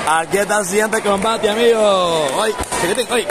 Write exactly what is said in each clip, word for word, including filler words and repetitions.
Aquí está el siguiente combate, amigos. Hoy, chiquitín, hoy.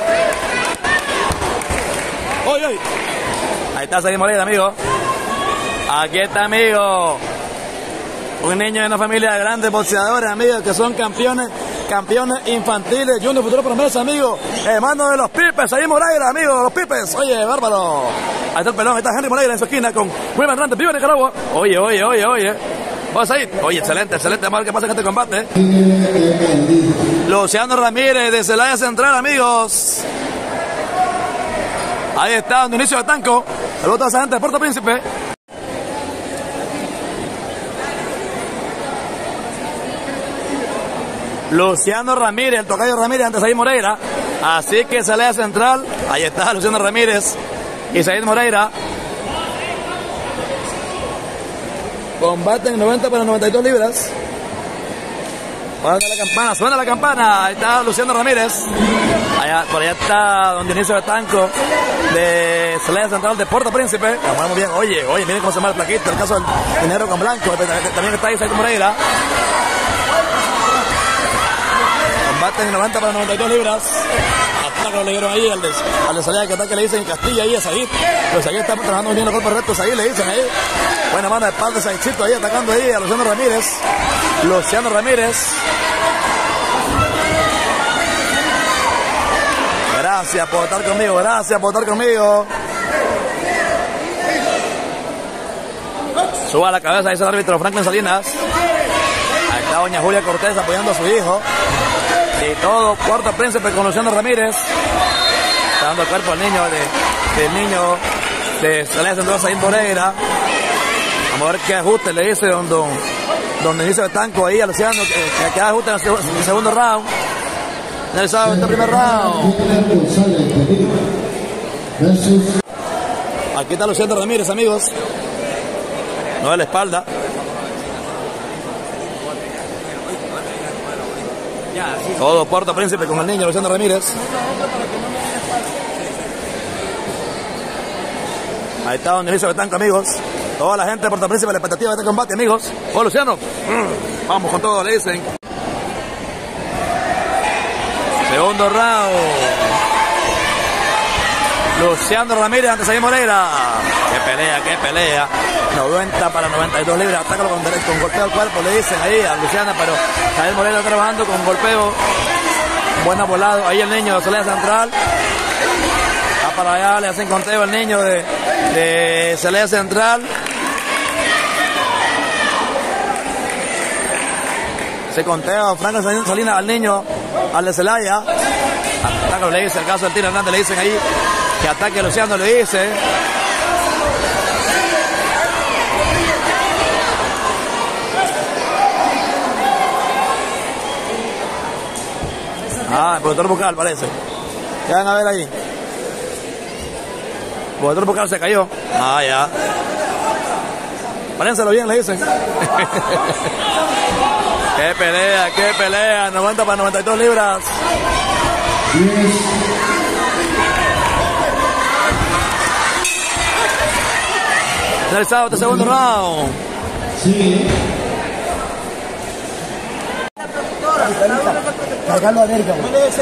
Hoy, hoy. Ahí está Said Moreira, amigo. Aquí está, amigo. Un niño de una familia de grandes boxeadores, amigos, que son campeones, campeones infantiles, junior, futuro promesa, amigo. Hermano de los Pipes, Said Moreira, amigo, los Pipes. Oye, bárbaro. Ahí está el pelón, ahí está Henry Moreira en su esquina con Wilmer Hernández, viva Nicaragua. Oye, oye, oye, oye. Vamos a ir. Oye, excelente, excelente. Vamos a ver qué pasa en este combate. Luciano Ramírez de Celaya Central, amigos. Ahí está, un inicio de Tanco. Saludos a toda esa gente de Puerto Príncipe. Luciano Ramírez, el tocayo Ramírez ante Said Moreira. Así que Celaya Central. Ahí está Luciano Ramírez y Said Moreira. Combate en noventa para noventa y dos libras. Suena la campana, suena la campana. Ahí está Luciano Ramírez. Allá, por allá está don Dionisio de Tanco de Celaya Central de Puerto Príncipe. Vamos muy bien. Oye, oye, miren cómo se llama el plaquito. El caso del dinero con blanco. También está ahí Said Moreira. Combate en noventa para noventa y dos libras. Ataque lo le dieron ahí al de, al de Celaya, que ataque le dicen en Castilla ahí a Said. Pero Said está trabajando muy bien los golpes rectos. Said le dicen ahí. Buena mano de espalda de Saidcito ahí atacando ahí a Luciano Ramírez. Luciano Ramírez. Gracias por estar conmigo, gracias por estar conmigo. Suba la cabeza, dice el árbitro Franklin Salinas. Ahí está doña Julia Cortés apoyando a su hijo. Y todo Puerto Príncipe con Luciano Ramírez. Está dando el cuerpo al niño de, del niño de Celaya Central, Said Moreira. Vamos a ver qué ajuste le dice don, don, don Dionisio de Tanco ahí a Luciano, que, que ajuste en el segundo round. Finalizado este primer round. Aquí está Luciano Ramírez, amigos. No de la espalda. Todo Puerto Príncipe con el niño Luciano Ramírez. Ahí está don Dionisio de Tanco, amigos. Toda la gente de Puerto Príncipe, la expectativa de este combate, amigos. Oh, Luciano. Vamos con todo, le dicen. Segundo round. Luciano Ramírez ante Said Moreira. Qué pelea, qué pelea. noventa para noventa y dos libras. Ataca con, con golpeo al cuerpo, le dicen ahí a Luciana, pero Said Moreira está trabajando con golpeo. Buena volado. Ahí el niño de Celaya Central. Va para allá, le hacen conteo al niño de, de Celaya Central. Se contea Franklin Salinas al niño, al de Celaya. Ataque, le dice, el caso del Tino Hernández, le dicen ahí que ataque a Luciano, le dice. Ah, el productor vocal parece. ¿Qué van a ver ahí? El productor vocal se cayó. Ah, ya. Párénselo bien, le dicen. Qué pelea, qué pelea. noventa para noventa y dos libras. Finalizado este segundo round. Sí. Cargarlo a verga.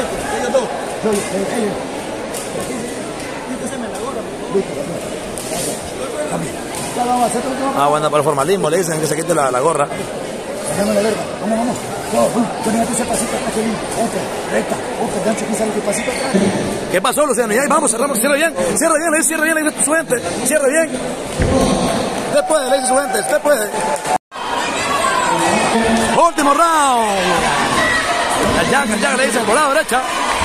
Ah, bueno, para el formalismo le dicen que se quite la, la gorra. Vamos, vamos. Ese pasito acá, que otra, recta, otra, gancho, que sale que pasito atrás. ¿Qué pasó, Luciano? Ya, vamos, cerramos, cierra bien, cierra bien, le dice, cierra bien, le dice su gente, cierra bien. Usted puede, le dice su gente, usted puede. Último round. El Jack, el Jack le dice por la derecha.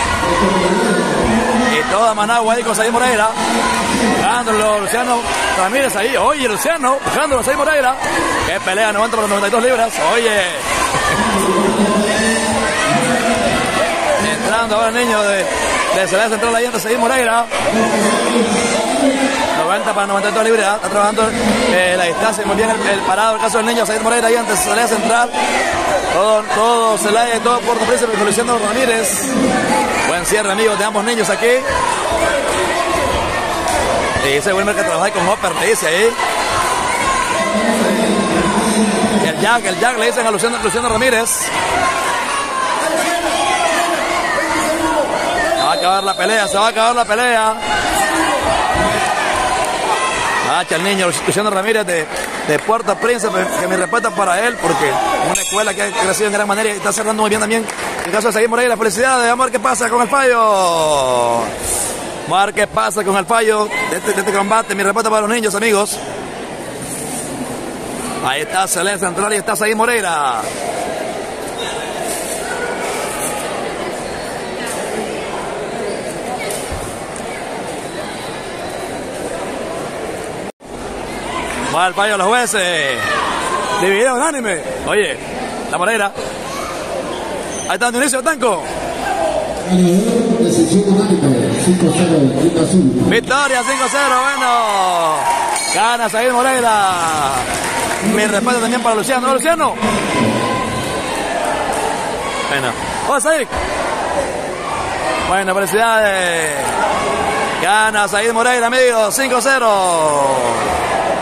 Y toda Managua ahí con Said Moreira. Buscándolo, Luciano Ramírez ahí. Oye, Luciano, buscándolo, Said Moreira. Qué pelea, noventa por noventa y dos libras. Oye. Entrando ahora el niño de, de Celaya Central ahí ante Said Moreira. noventa para noventa y dos libras. Está trabajando eh, la distancia. Muy bien el, el parado, el caso del niño Said Moreira ahí ante Celaya Central. Todo, todo Celaya y todo Puerto Príncipe con Luciano Ramírez. Buen cierre, amigos, de ambos niños aquí. Y dice Wilmer que trabaja con Hopper, le dice ahí. Y el Jack, el Jack le dicen a Luciano, Luciano Ramírez. acabar la pelea, se va a acabar la pelea. Hacha el niño Luciano Ramírez de, de Puerto Príncipe, que me respeto para él, porque es una escuela que ha crecido en gran manera y está cerrando muy bien también. En caso de seguir por ahí, la felicidad, vamos a ver qué pasa con el fallo. Vamos a ver qué pasa con el fallo de este, de este combate. Mi respeto para los niños, amigos. Ahí está Celeste Central y está Said Moreira. Va el fallo de los jueces. Dividido unánime. Oye, la Moreira. Ahí está Dionisio Tanco. Victoria cinco cero, bueno. Gana Said Moreira. Mi respeto también para Luciano. ¿No, Luciano? Bueno. ¡Oh, Said! Bueno, felicidades. Gana Said Moreira, amigos. cinco cero.